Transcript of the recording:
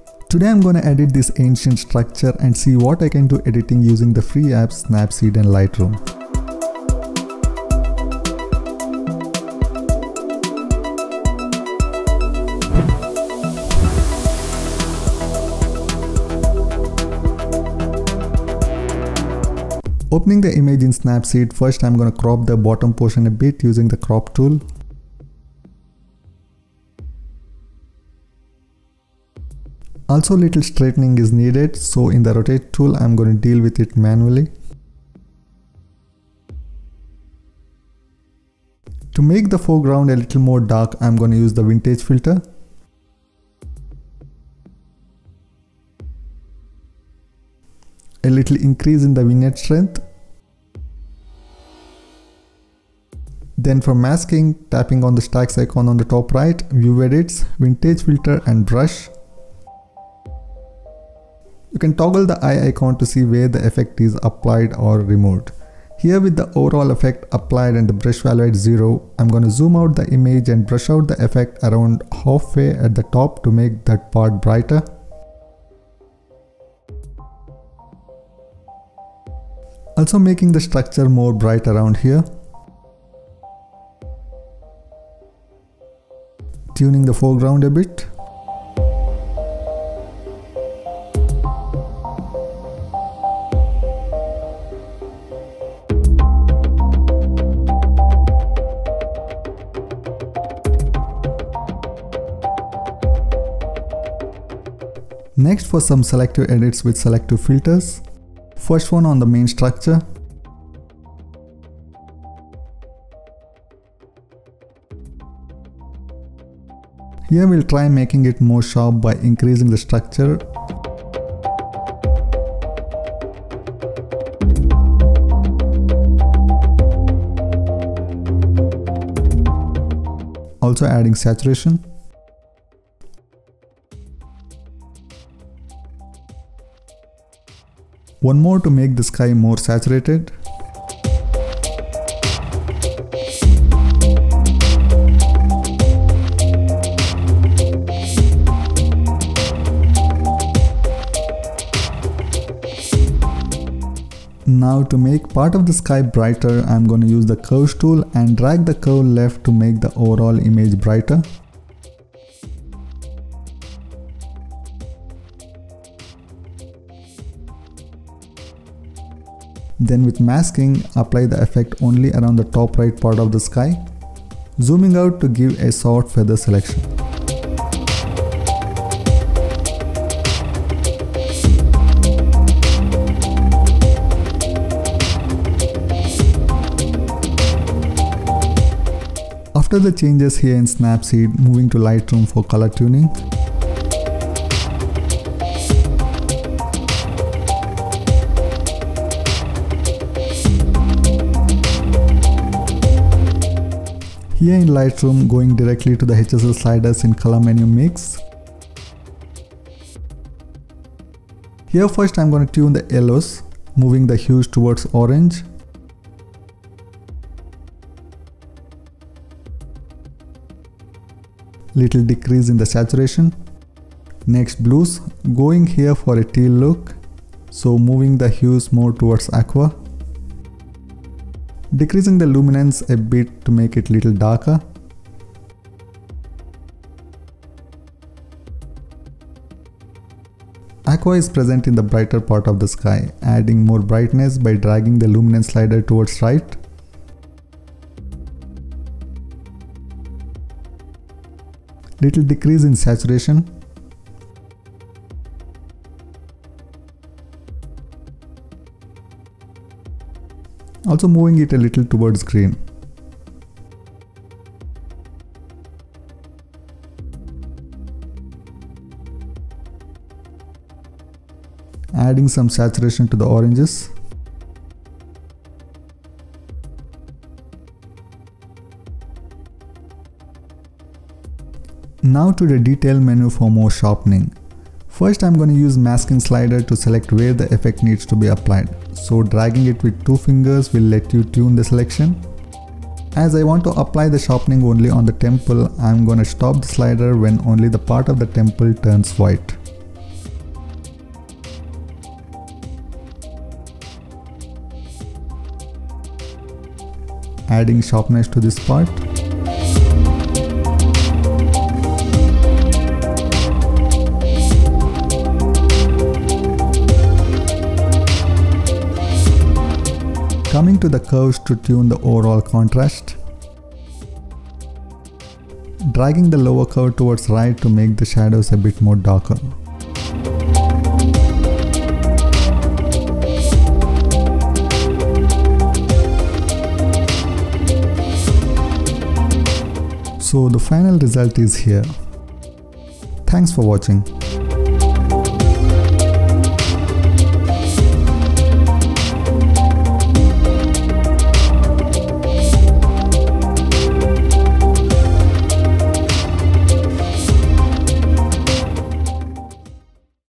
Today I'm gonna edit this ancient structure and see what I can do editing using the free apps Snapseed and Lightroom. Opening the image in Snapseed, first I'm gonna crop the bottom portion a bit using the crop tool. Also little straightening is needed, so in the rotate tool I'm going to deal with it manually. To make the foreground a little more dark, I'm going to use the vintage filter. A little increase in the vignette strength. Then for masking, tapping on the stacks icon on the top right, view edits, vintage filter and brush. You can toggle the eye icon to see where the effect is applied or removed. Here with the overall effect applied and the brush value at 0, I'm going to zoom out the image and brush out the effect around halfway at the top to make that part brighter. Also making the structure more bright around here. Tuning the foreground a bit. Next for some selective edits with selective filters. First one on the main structure. Here we'll try making it more sharp by increasing the structure. Also adding saturation. One more to make the sky more saturated. Now to make part of the sky brighter, I'm going to use the curves tool and drag the curve left to make the overall image brighter. Then with masking, apply the effect only around the top right part of the sky, zooming out to give a soft feather selection. After the changes here in Snapseed, moving to Lightroom for color tuning. Here in Lightroom, going directly to the HSL sliders in color menu mix. Here first I'm going to tune the yellows, moving the hues towards orange. Little decrease in the saturation. Next blues, going here for a teal look, so moving the hues more towards aqua. Decreasing the luminance a bit to make it little darker. Aqua is present in the brighter part of the sky, adding more brightness by dragging the luminance slider towards right. Little decrease in saturation. Also moving it a little towards green. Adding some saturation to the oranges. Now to the detail menu for more sharpening. First I'm going to use masking slider to select where the effect needs to be applied. So dragging it with 2 fingers will let you tune the selection. As I want to apply the sharpening only on the temple, I'm going to stop the slider when only the part of the temple turns white. adding sharpness to this part. Coming to the curves to tune the overall contrast. Dragging the lower curve towards right to make the shadows a bit more darker. So the final result is here. Thanks for watching.